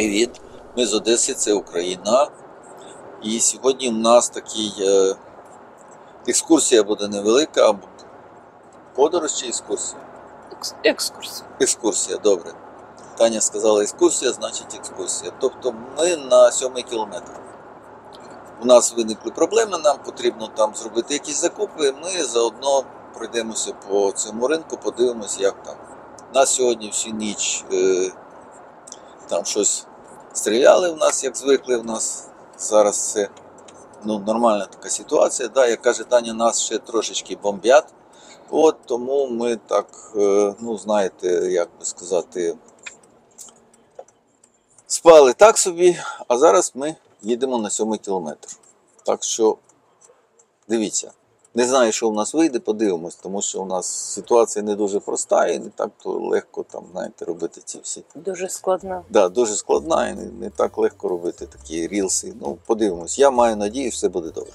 Привіт! Ми з Одеси, це Україна. І сьогодні в нас такий екскурсія буде невелика, або подорож чи екскурсія? Екскурс. Екскурсія, добре. Таня сказала екскурсія, значить екскурсія. Тобто ми на 7-й кілометр. У нас виникли проблеми, нам потрібно там зробити якісь закупи. Ми заодно пройдемося по цьому ринку, подивимося, як там. Нас сьогодні всю ніч там щось стріляли в нас, як звикли в нас. Зараз це нормальна така ситуація. Да, як каже Таня, нас ще трошечки бомбять. Тому ми так, знаєте, як би сказати, спали так собі, а зараз ми їдемо на 7-й кілометр. Так що, дивіться. Не знаю, що в нас вийде, подивимось, тому що у нас ситуація не дуже проста і не так то легко там, знаєте, робити ці всі. Дуже складна. Да, дуже складна і не так легко робити такі рілси. Подивимось. Я маю надію, все буде добре.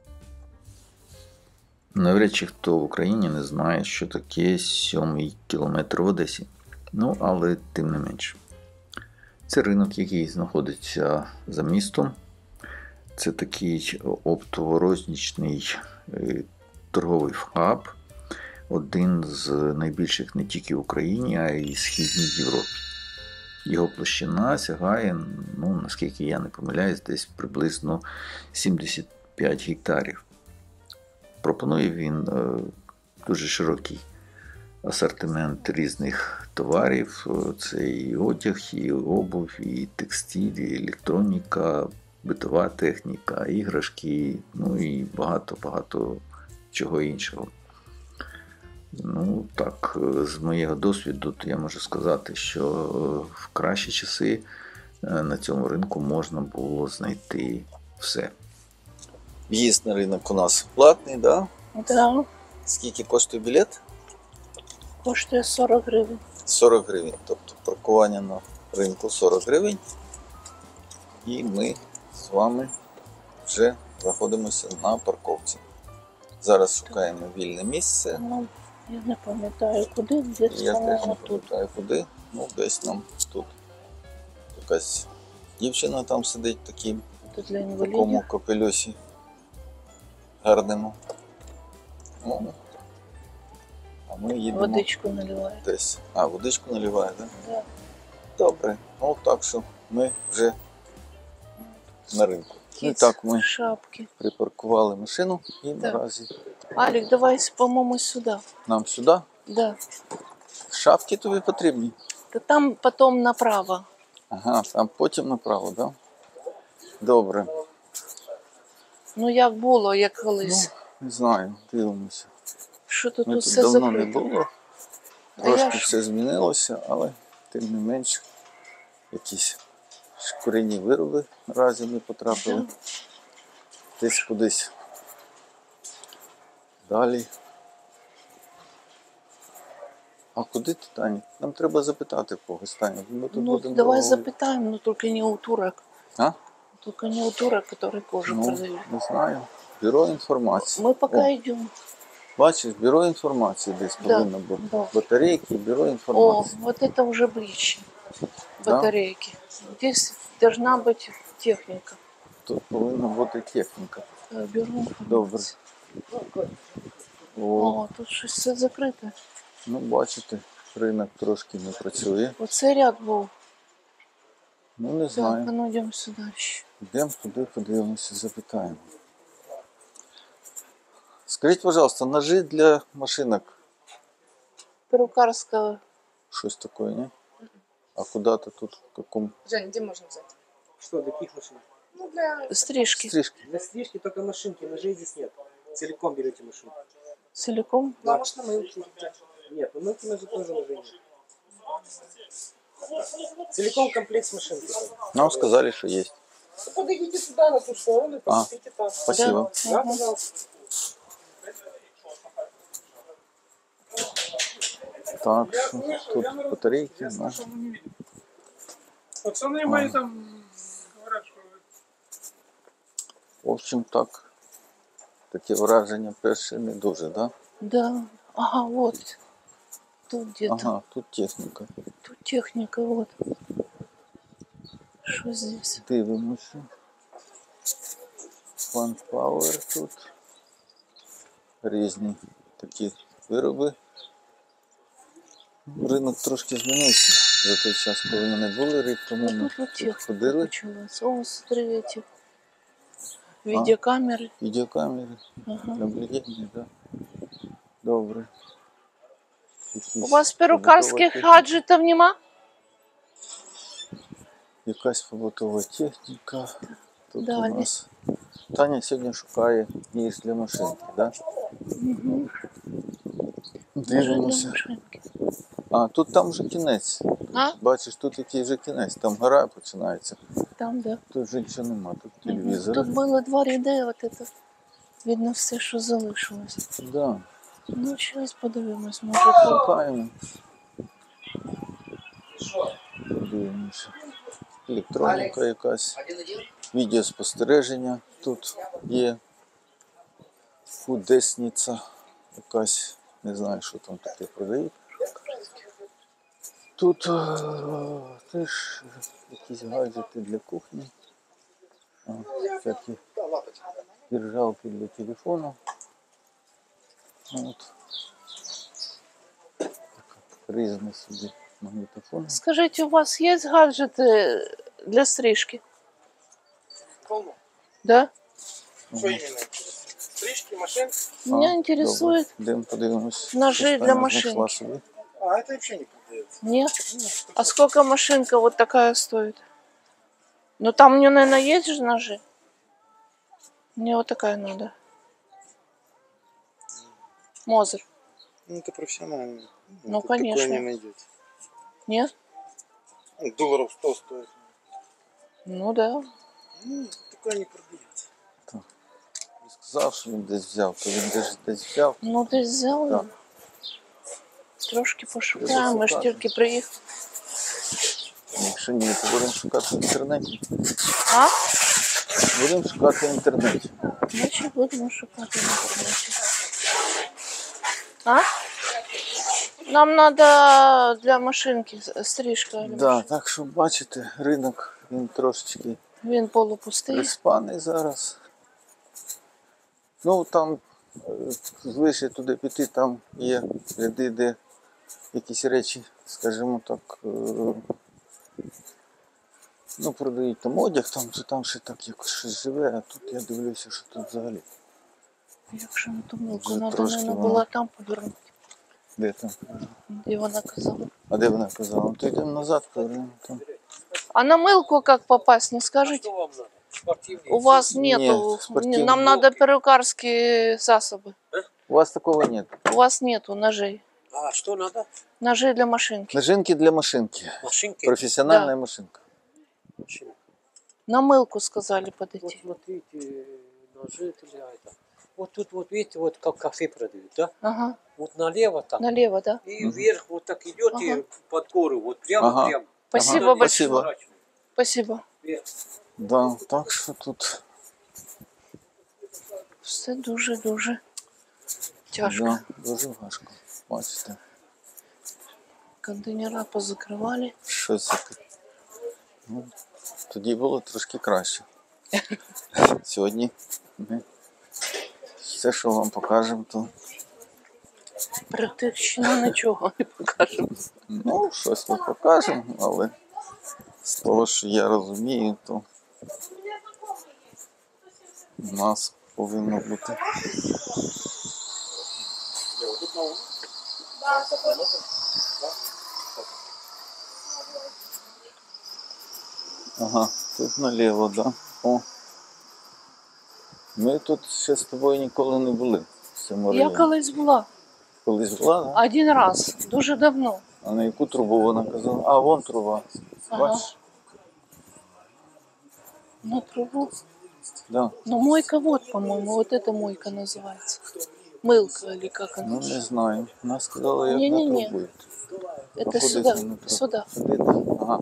Навряд чи хто в Україні не знає, що таке 7-й кілометр в Одесі. Але тим не менше. Це ринок, який знаходиться за містом. Це такий оптово-рознічний торговий хаб, один з найбільших не тільки в Україні, а й в Східній Європі. Його площина сягає, наскільки я не помиляюсь, десь приблизно 75 гектарів. Пропонує він дуже широкий асортимент різних товарів. Це і одяг, і обув, і текстиль, і електроніка, битова техніка, іграшки, і багато чого іншого. Так, з моєго досвіду я можу сказати, що в кращі часи на цьому ринку можна було знайти все. В'їзд на ринок у нас платний, так? Да? Да. Скільки коштує білет? Коштує 40 гривень. 40 гривень, тобто паркування на ринку 40 гривень. І ми з вами вже знаходимося на парковці. Зараз шукаємо вільне місце. Я не пам'ятаю куди, десь я теж не тут. пам'ятаю куди. Десь нам тут якась дівчина там сидить в такому капелюсі гарному. А ми їдемо. Водичку наливає. Десь. Водичку наливає, так? Да. Добре. Так що ми вже на ринку. Так, ми шапки. Припаркували машину і наразі. Алік, давай, по-моєму, сюди. Нам сюди? Да. Шапки тобі потрібні? Та там потім направо. Ага, там потім направо, так? Да? Добре. Як було, як колись. Не знаю, дивимося. Що тут тут все давно закрито? Не було. Трошки все змінилося, але тим не менш якісь шкуряні вироби наразі ми потрапили. Десь кудись далі. А куди ти, Таня? Нам треба запитати когось, Таня. Давай запитаем, но только не у турок. А? Только не у турок, которые кожу продают. Не знаю. Бюро інформації. Мы пока идем. Бачиш, бюро інформації десь повинно бути. Да. Батарейки, бюро інформації. Вот это уже ближе. Батарейки. Да? Здесь должна быть техника. Тут повинна бути техніка. Бюро інформації. Добре. Тут щось все закрите. Бачите, ринок трошки не працює. Оце ряд був. Не знаю. Так, йдемо сюди. Йдемо туди, подивимося, запитаємо. Скажіть, пожалуйста, ножи для машинок. Перукарська. Щось таке, не? А куда-то тут, в каком? Жень, где можно взять? Что, для каких машин? Для стрижки. Для стрижки только машинки, ножей здесь нет. Целиком берете машинку. Целиком? Да, может на мылки. Нет, на мылки ножи тоже ножей нет. Целиком комплект с машинкой. Нам сказали, что есть. Подойдите сюда, на ту сторону, и посмотрите там. Спасибо. Да, пожалуйста. Так, тут батарейки. Пацаны мои там говорят, что... В общем, таке враження перше не дуже, да? Да. Ага, вот. Тут где-то. Ага, тут техніка. Тут техника, вот. Що здесь? Дивимося. Fun Power тут. Різні такі вироби. Ринок трошки змінився за той час, коли ми не були, рік тому А ми тут вот тут техника ходили. почалась. О, смотри, эти видеокамеры. Відеокамери, Ага. наблюдення, так. Добре. У вас Якісь перукарських побутова гаджетів нема? Якась побутова техніка. Тут Далі. у нас Таня сьогодні шукає ніж для машинки, так? Угу. Дивимося. А, тут там вже кінець. А? Бачиш, тут який вже кінець, там гора починається. Там, да. Тут вже нічого нема, тут Мгм. телевізор. Тут було два ряди, от це. Видно все, що залишилось. Да. Ну, зараз подивимось, може тут. Шукаємо. Подивимося. Електроніка якась. Відеоспостереження тут є. Фудесниця якась. Не знаю, що там таке продають. Тут теж якісь гаджети для кухні. Всякі держалки для телефону. От. Різний собі магнітофон. Скажіть, у вас є гаджети для стрижки? Полно. Да? Что именно? Стрижки, машин? Меня интересует Йдемо подивимось. ножи що для Таня машинки. знайшла собі. А, это вообще не продается. Нет? А сколько машинка вот такая стоит? Ну там у нее, наверное, есть же ножи? Мне вот такая надо. Мозер. Ну, это профессионально. Ну, Тут конечно. такое не найдете. Нет? Ну, долларов 100 стоит. Ну да. Ну, такое не продается. Він сказав, що він десь взяв, то він десь взяв. Ну ти взяв. Так. Трошки пошукаємо, ми ж тільки приїхали. Якщо ні, то будемо шукати в інтернеті. А? Будемо шукати в інтернеті. Значить будемо шукати в інтернеті. А? Нам треба для машинки стрижка. Да, так що бачите, ринок він трошечки Він полупустий. приспаний зараз. Ну там звише туди піти, там є ряди, де якісь речі, скажімо так, ну продають там одяг, там ще так якось щось живе, а тут я дивлюся, що тут взагалі. Якщо на ту милку Вже треба, трошки вона воно. була там повернути. Де там? Де вона казала. А де вона казала? Ну, то йдемо назад, повернемо там. А на мылку как попасть, не скажите? Что вам надо? Спортивные. У вас нету. спортивные. Нам надо перукарские засобы. У вас такого нет. У вас нету ножей. А, что надо? Ножей для машинки. Ножинки для машинки. Машинки? Профессиональная Да. машинка. Машинки. На мылку сказали Вот подойти. смотрите, ножи для это. Вот тут вот видите, вот как кафе продают, да? Ага. Вот налево так. Налево, да? И вверх вот так идете Ага. под гору, вот прямо Ага. прямо. Спасибо Ага, большое. спасибо. Спасибо. Вверх. Да, так що тут Все дуже-дуже тяжко. да, дуже важко. Бачите, Контейнера позакривали. що це таке. Ну, тоді було трошки краще. Сьогодні ми все, що вам покажемо, то Практично нічого не покажемо. ну, щось ми покажемо, але з того, що я розумію, то у нас повинно бути. Ага, тут наліво, да. О. Ми тут ще з тобою ніколи не були в цьому Я районі. колись була. Колись була, да? Один раз. Дуже давно. А на яку трубу вона казала? А, вон труба. Ага. Бачиш? На трубу. Да. Ну, мойка вот, по-моему, вот эта мойка называется. Мылка или как она? Ну не знаю. Вона сказала, як Не-не-не. на трубу. Это Походить сюда, на трубу. сюда. Сюди, ага.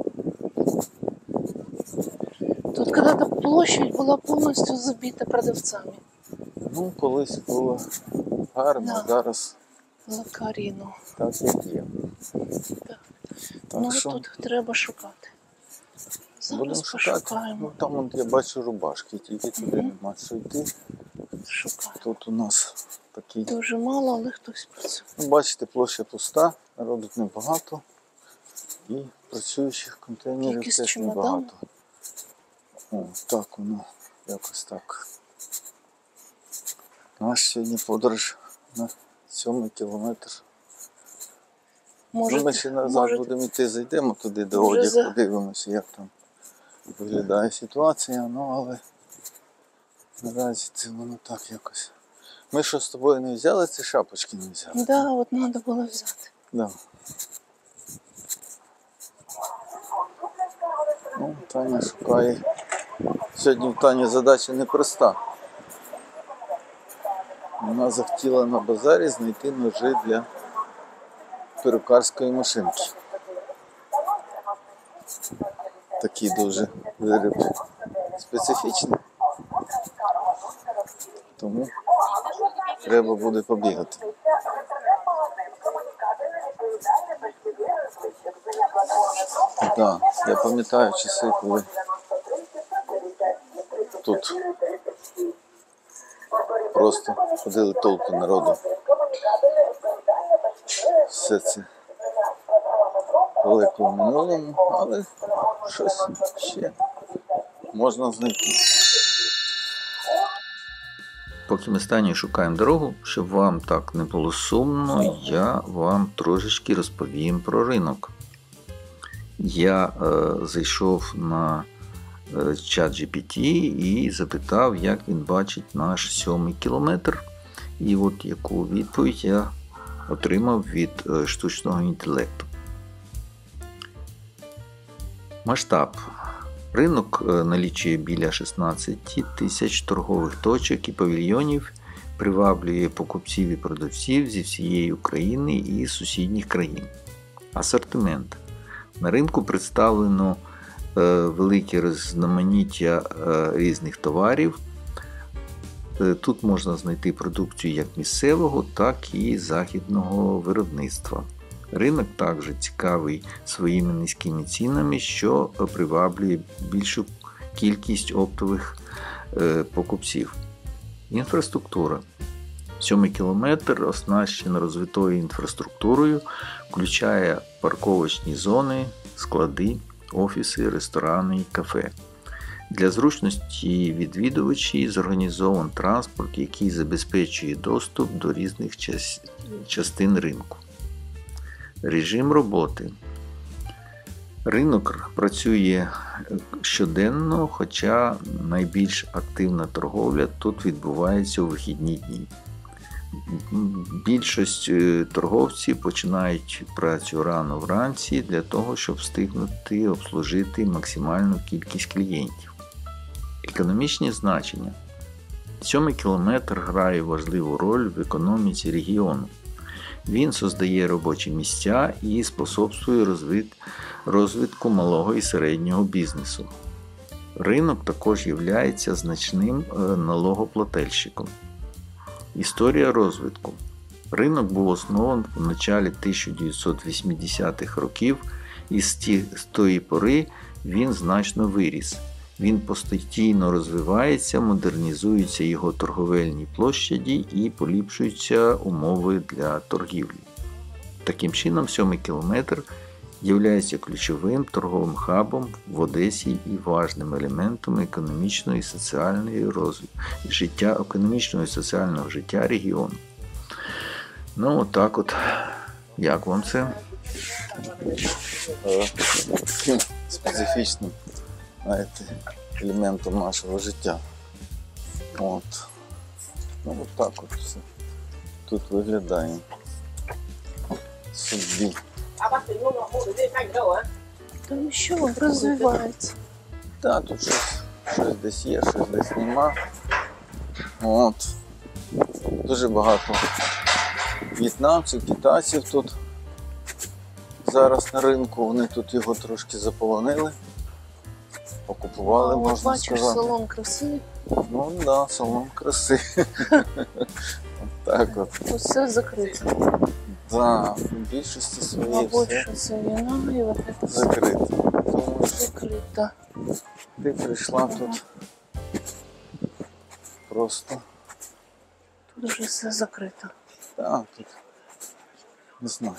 Тут когда-то площадь была полностью забита продавцами. Ну, колись було гарно, Да. зараз За Каріну. так як є. Так. Так Ну, що, тут треба шукати. Будемо Зараз шукати. пошукаємо. Ну, там от я бачу рубашки, тільки туди нема що йти. Шукаємо. Тут у нас такий. Дуже мало, але хтось працює. Ну, бачите, площа пуста, народу небагато. І працюючих контейнерів Якийсь теж чемодан. небагато. О, так воно, якось так. Наш сьогодні подорож на 7 кілометр. Ну, ми ще назад будемо йти, зайдемо туди до Може, одягу, подивимося, як там виглядає ситуація, ну але наразі це воно так якось. Ми що з тобою не взяли, ці шапочки не взяли? Так, да, от треба було взяти. Да. Ну, Таня шукає. Сьогодні в Тані задача непроста. Вона захотіла на базарі знайти ножи для перукарської машинки. Такий дуже виріб специфічний. Тому треба буде побігати. Так, я пам'ятаю часи, коли тут просто ходили толпи народу. Все це далеко в минулому, але щось ще можна знайти. Поки ми з Танею шукаємо дорогу, щоб вам так не було сумно, я вам трошечки розповім про ринок. Я зайшов на ChatGPT і запитав, як він бачить наш 7-й кілометр. І от яку відповідь я отримав від штучного інтелекту. Масштаб. Ринок налічує біля 16 тисяч торгових точок і павільйонів, приваблює покупців і продавців зі всієї України і сусідніх країн. Асортимент. На ринку представлено велике різноманіття різних товарів. Тут можна знайти продукцію як місцевого, так і західного виробництва. Ринок також цікавий своїми низькими цінами, що приваблює більшу кількість оптових покупців. Інфраструктура. 7-й кілометр оснащено розвитою інфраструктурою, включає парковочні зони, склади, офіси, ресторани і кафе. Для зручності відвідувачів зорганізований транспорт, який забезпечує доступ до різних частин ринку. Режим роботи. Ринок працює щоденно, хоча найбільш активна торговля тут відбувається у вихідні дні. Більшість торговців починають працю рано вранці для того, щоб встигнути обслужити максимальну кількість клієнтів. Економічні значення. 7-й кілометр грає важливу роль в економіці регіону. Він создає робочі місця і способствує розвитку малого і середнього бізнесу. Ринок також є значним налогоплательщиком. Історія розвитку. Ринок був оснований в началі 1980-х років і з тої пори він значно виріс. Він постійно розвивається, модернізуються його торговельні площаді і поліпшуються умови для торгівлі. Таким чином, 7-й кілометр є ключовим торговим хабом в Одесі і важним елементом економічного і соціального життя регіону. Ну, отак от. Як вам це? Специфічним, знаєте, елементом нашого життя. От. Ну, отак от все тут виглядає. Собі. Там що, розвивається. Так, тут щось десь є, щось десь нема. От. Дуже багато в'єтнамців, китайців тут зараз на ринку. Вони тут його трошки заполонили, окупували, можна бачиш, сказати. салон краси. Ну так, да, салон краси. Так от. Тут все закрито. Так, в більшості своїй Мабуть, все що це війна і вот це все. закрито. тому що Закрыто. ти прийшла тут просто. Тут уже все закрито. Так, тут не знаю.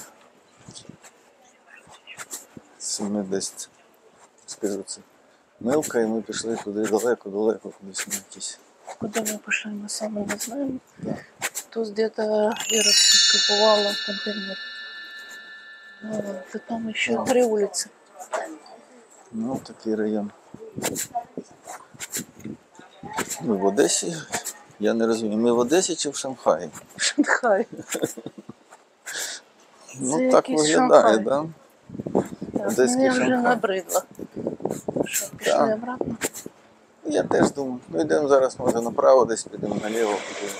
Це ми десь, скажу, це Милка, і ми пішли туди далеко, кудись на якісь. Куда мы пошли, мы сами не знаем. Да. Тут где-то Вера купувала контейнер. Да там еще 3 улицы. Ну, такий район. Ми в Одесі. Я не розумію, ми в Одесі чи в Шанхаї? Шанхай. Ну Це так якийсь виглядає, Шанхай. так? Так, Одеський мені вже Шанхай. набридло. Що, пішли Так. обратно? Я теж думаю. Ну йдемо зараз, може направо, десь підемо наліво. Підемо.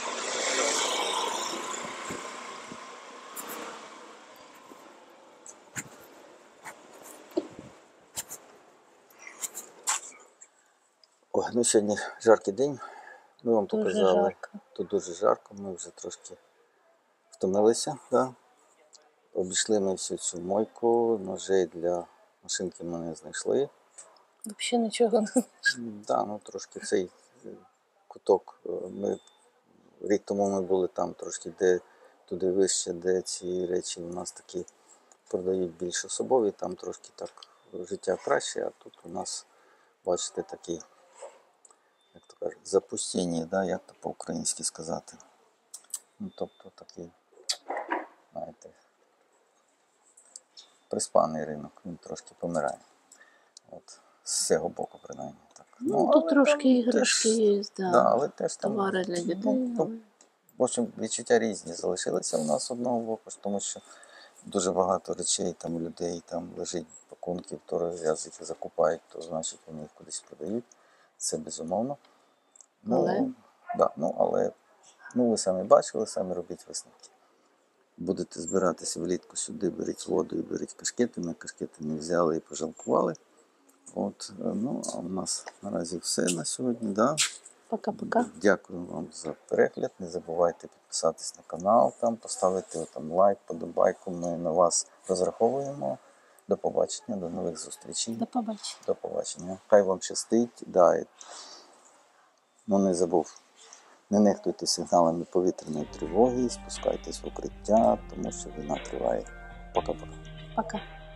Ой, ну сьогодні жаркий день. Ми вам Дуже показали. жарко. Тут дуже жарко, ми вже трошки втомилися. Да? Обійшли ми всю цю мойку, ножей для машинки ми не знайшли. Взагалі нічого не. Да, ну трошки цей куток. Ми рік тому ми були там трошки, де туди вище, де ці речі у нас такі продають більш особові, там трошки так життя краще, а тут у нас, бачите, такий, як то кажуть, запустіння, да, як то по-українськи сказати. Ну, тобто такий, знаєте, приспаний ринок, він трошки помирає. От, з цього боку, принаймні. Так. Ну, тут але трошки там іграшки теж- є, да. Да, але теж там, Товари для дітей. ну, в общем, відчуття різні залишилися у нас з одного боку, тому що дуже багато речей там у людей там лежить пакунків, то раз їх закупають, то значить вони їх кудись продають. Це безумовно. Ну, Але? Да, але ви самі бачили, самі робіть висновки. Будете збиратися влітку сюди, беріть воду і беріть кашкети. Ми кашкети не взяли і пожалкували. От, ну, а у нас наразі все на сьогодні. Да? Пока-пока. Дякую вам за перегляд. Не забувайте підписатись на канал, там поставити там лайк, подобайку. Ми на вас розраховуємо. До побачення, до нових зустрічей. До побачення. До побачення. Хай вам щастить. Да, ну не забув. Не нехтуйте сигналами повітряної тривоги, спускайтесь в укриття, тому що війна триває. Пока-пока. Пока.